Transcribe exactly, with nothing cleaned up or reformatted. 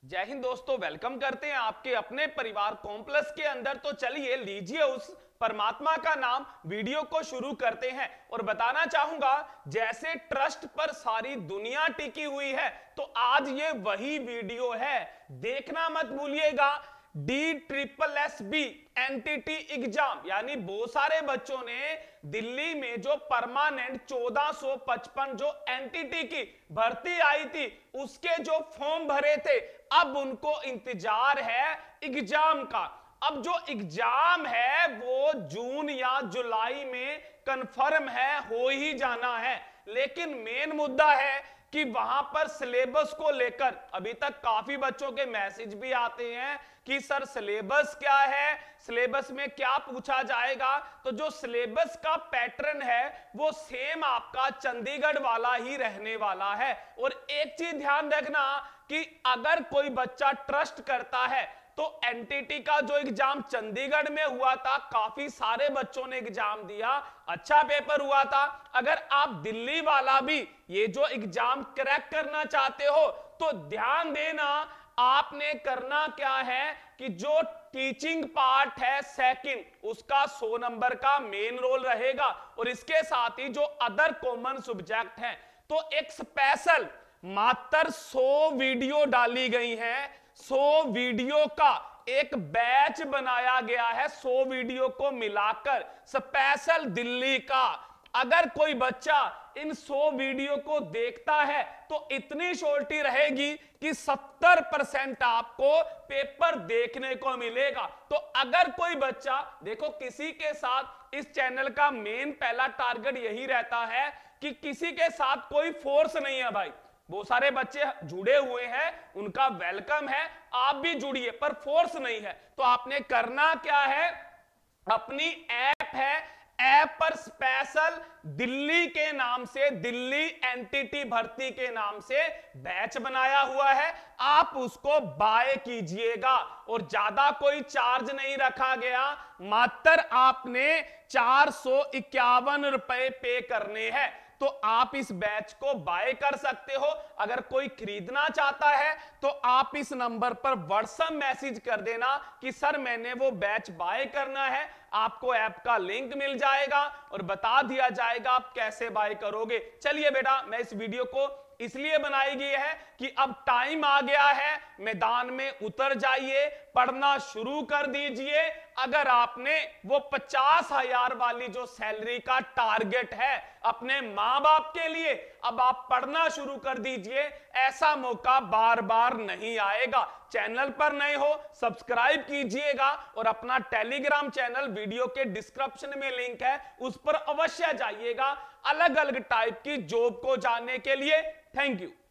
जय हिंद दोस्तों, वेलकम करते हैं आपके अपने परिवार कॉम्प्लेक्स के अंदर। तो चलिए लीजिए उस परमात्मा का नाम वीडियो को शुरू करते हैं। और बताना चाहूंगा, जैसे ट्रस्ट पर सारी दुनिया टिकी हुई है, तो आज ये वही वीडियो है, देखना मत भूलिएगा। D triple S B NTT exam, यानी बहुत सारे बच्चों ने दिल्ली में जो परमानेंट चौदह सौ पचपन जो एनटीटी की भर्ती आई थी, उसके जो फॉर्म भरे थे, अब उनको इंतजार है एग्जाम का। अब जो एग्जाम है वो जून या जुलाई में कंफर्म है, हो ही जाना है। लेकिन मेन मुद्दा है कि वहां पर सिलेबस को लेकर अभी तक काफी बच्चों के मैसेज भी आते हैं कि सर सिलेबस क्या है, सिलेबस में क्या पूछा जाएगा। तो जो सिलेबस का पैटर्न है वो सेम आपका चंडीगढ़ वाला ही रहने वाला है। और एक चीज ध्यान रखना कि अगर कोई बच्चा ट्रस्ट करता है तो एनटीटी का जो एग्जाम चंडीगढ़ में हुआ था, काफी सारे बच्चों ने एग्जाम दिया, अच्छा पेपर हुआ था। अगर आप दिल्ली वाला भी ये जो एग्जाम क्रैक करना चाहते हो तो ध्यान देना, आपने करना क्या है कि जो टीचिंग पार्ट है सेकंड, उसका सौ नंबर का मेन रोल रहेगा। और इसके साथ ही जो अदर कॉमन सब्जेक्ट हैं, तो एक स्पेशल मात्र सौ वीडियो डाली गई हैं, सौ वीडियो का एक बैच बनाया गया है, सौ वीडियो को मिलाकर स्पेशल दिल्ली का। अगर कोई बच्चा इन सौ वीडियो को देखता है तो इतनी श्योरिटी रहेगी कि सत्तर परसेंट आपको पेपर देखने को मिलेगा। तो अगर कोई बच्चा, देखो किसी के साथ, इस चैनल का मेन पहला टारगेट यही रहता है कि किसी के साथ कोई फोर्स नहीं है भाई। बहुत सारे बच्चे जुड़े हुए हैं, उनका वेलकम है, आप भी जुड़िए, पर फोर्स नहीं है। तो आपने करना क्या है, अपनी ऐप है, ऐप पर स्पेशल दिल्ली के नाम से, दिल्ली एनटीटी भर्ती के नाम से बैच बनाया हुआ है, आप उसको बाय कीजिएगा। और ज्यादा कोई चार्ज नहीं रखा गया, मात्र आपने चार सौ इक्यावन रुपए पे करने हैं। तो आप इस बैच को बाय कर सकते हो। अगर कोई खरीदना चाहता है तो आप इस नंबर पर व्हाट्सएप मैसेज कर देना कि सर मैंने वो बैच बाय करना है, आपको ऐप का लिंक मिल जाएगा और बता दिया जाएगा आप कैसे बाय करोगे। चलिए बेटा, मैं इस वीडियो को इसलिए बनाई गई है कि अब टाइम आ गया है, मैदान में उतर जाइए, पढ़ना शुरू कर दीजिए। अगर आपने वो पचास हजार वाली जो सैलरी का टारगेट है अपने मां बाप के लिए, अब आप पढ़ना शुरू कर दीजिए, ऐसा मौका बार बार नहीं आएगा। चैनल पर नए हो सब्सक्राइब कीजिएगा और अपना टेलीग्राम चैनल, वीडियो के डिस्क्रिप्शन में लिंक है, उस पर अवश्य जाइएगा अलग अलग टाइप की जॉब को जानने के लिए। Thank you.